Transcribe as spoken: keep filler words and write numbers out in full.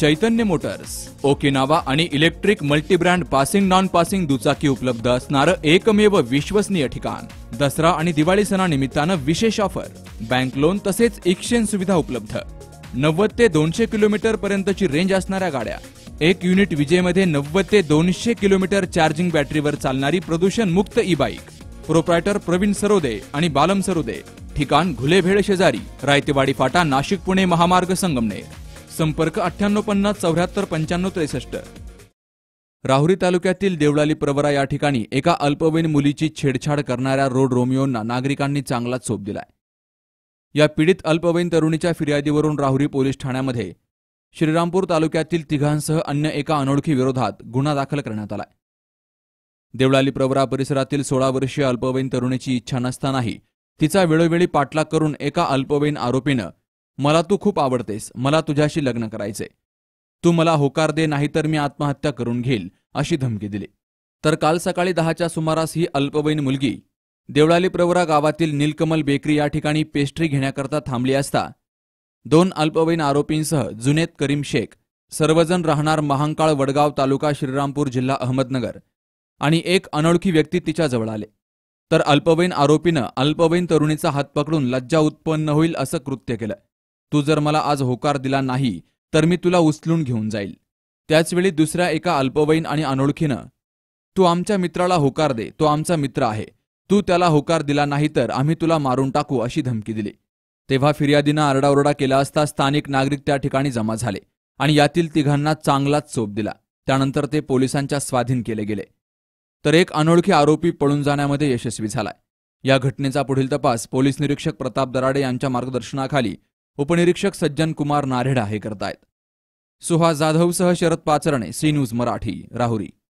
चैतन्य motors, Okinawa आणि electric multibrand passing non passing दुचाकी उपलब्ध असणारं एकमेव विश्वसनीय ठिकाण। दसरा आणि दिवाळी सणानिमित्तानं विशेष ऑफर, बँक लोन तसेच एक्सचेंज सुविधा उपलब्ध। नव्वद ते दोनशे किलोमीटर पर्यंतची रेंज असणाऱ्या गाड्या, एक युनिट विजेमध्ये नव्वद ते दोनशे किलोमीटर चार्जिंग बॅटरीवर चालणारी प्रदूषण मुक्त e bike. Proprietor Praveen Sarode आणि बालम सरोदे, ठिकाण घुलेभेळ शेजारी, रायतेवाडी फाटा, नाशिक पुणे महामार्ग संगमनेर। संपर्क अठ्ठ्याण्णव पन्नास चौऱ्याहत्तर पंच्याण्णव त्रेसष्ट। राहुरी तालुक्यातील देवळाली प्रवरा या ठिकाणी एका अल्पवयीन मुलीची छेडछाड करणाऱ्या रोड रोमियोंना नागरिकांनी चांगलाच चोप दिलाय। या पीडित अल्पवयीन तरुणीच्या फिर्यादीवरून राहुरी पोलीस ठाण्यामध्ये श्रीरामपूर तालुक्यातील तिघांसह अन्य एका अनोळखी विरोधात गुन्हा दाखल करण्यात आलाय। देवळाली प्रवरा परिसरातील सोळा वर्षीय अल्पवयीन तरुणीची इच्छा नसतानाही तिचा वेळोवेळी पाठलाग करून एका अल्पवयीन आरोपीनं मला तू खूप आवडतेस, मला तुझ्याशी लग्न करायचे, तू मला होकार दे नाहीतर मी आत्महत्या करून घेईल अशी धमकी दिली। तर काल सकाळी दहाच्या सुमारास ही अल्पवयीन मुलगी देवळाली प्रवरा गावातील नीलकमल बेकरी या ठिकाणी पेस्ट्री घेण्याकरता थांबली असता दोन अल्पवयीन आरोपींसह जुनेद करीम शेख, सर्वजण राहणार महांकाळ वडगाव तालुका श्रीरामपूर जिल्हा अहमदनगर, आणि एक अनोळखी व्यक्ती तिच्या जवळ आले। तर अल्पवयीन आरोपीनं अल्पवयीन तरुणीचा हात पकडून लज्जा उत्पन्न होईल असं कृत्य केलं। तू जर मला आज होकार दिला नाही तर मी तुला उचलून घेऊन जाईल। त्याचवेळी दुसऱ्या एका अल्पवयीन आणि अनोळखीनं तू आमच्या मित्राला होकार दे, तो आमचा मित्र आहे, तू त्याला होकार दिला नाही तर आम्ही तुला मारून टाकू अशी धमकी दिली। तेव्हा फिर्यादीनं आरडाओरडा केला असता स्थानिक नागरिक त्या ठिकाणी जमा झाले आणि यातील तिघांना चांगलाच चोप दिला। त्यानंतर ते पोलिसांच्या स्वाधीन केले गेले, तर एक अनोळखी आरोपी पळून जाण्यामध्ये यशस्वी झालाय। या घटनेचा पुढील तपास पोलीस निरीक्षक प्रताप दराडे यांच्या मार्गदर्शनाखाली उपनिरीक्षक सज्जन कुमार नारेडा हे करतायत। सुहास जाधवसह शरद पाचरणे, सी न्यूज मराठी, राहुरी।